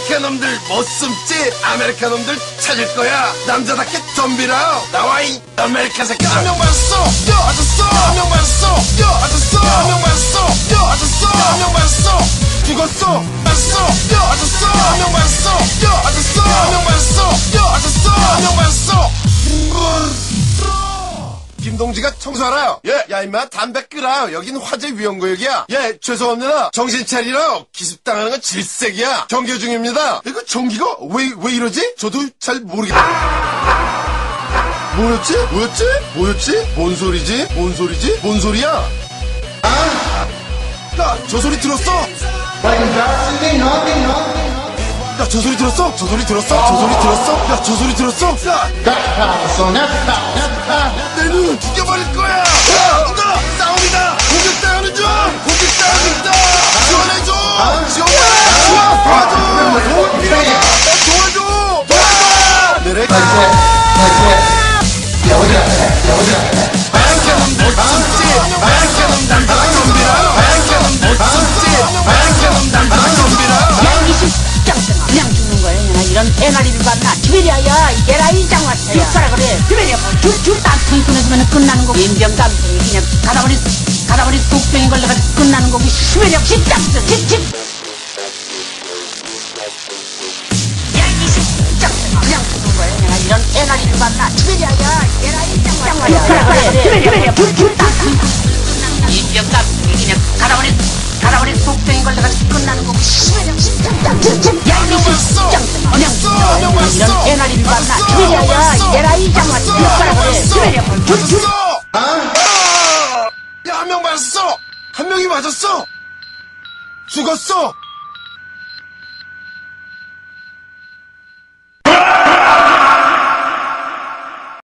아메리카 놈들 못 숨지. 아메리카 놈들 찾을 거야. 남자답게 덤비라. 나와 이 아메리카 새끼. 한 명 맞았어. 맞았어. 한 명 맞았어. 맞았어. 한 명 맞았어. 맞았어. 한 명 맞았어. 죽었어. 맞았어. 맞았어. 한 명 맞았어. 맞았어. 한 명 맞았어. 맞았어. 한 명 맞았어. 김동지가 청소하라요. 예. 야 임마 담배 끄라. 여긴 화재 위험구역이야. 예. 죄송합니다. 정신 차리라. 기습당하는 건 질색이야. 정교 중입니다. 이거 전기가 왜 이러지? 저도 잘 모르겠다. 뭐였지? 뭔 소리지? 뭔 소리야? 야, 저 소리 들었어? 야, 저 소리 들었어? 야, 저 소리 들었어? 야, 내 눈 죽여버릴 거야! 누가 싸움이다! 공격당하는 중! 공격당하고 있다! 지원해줘! 도와줘! 내래 그냥 죽는 거예요. 이런 대나리를 봤나? 시베리아야, 이게라 이 장화차야. 죽사라 그래. 시베리아 딴통이 끊어지면 끝나는 거고. 인병감탱이 그냥 가다버리 독병이 걸려가지고 끝나는 거고. 시베리아 집장증 그냥 죽는 거예요. 이런 대나리를 봤나? 시베리아야, 이게라 이 장화차야. 죽사라 그래. 시베리아 딴통이 인병감탱이 그냥 가다버리 독병이 걸려가지고 끝나는 거고. 시베리아 집장증 이런 대나리를 봤나? 시베리아야, 이게라 이 장화차야. 죽사라 그래. 시베리아 야, 한 명 맞았어! 한 명이 맞았어! 죽었어!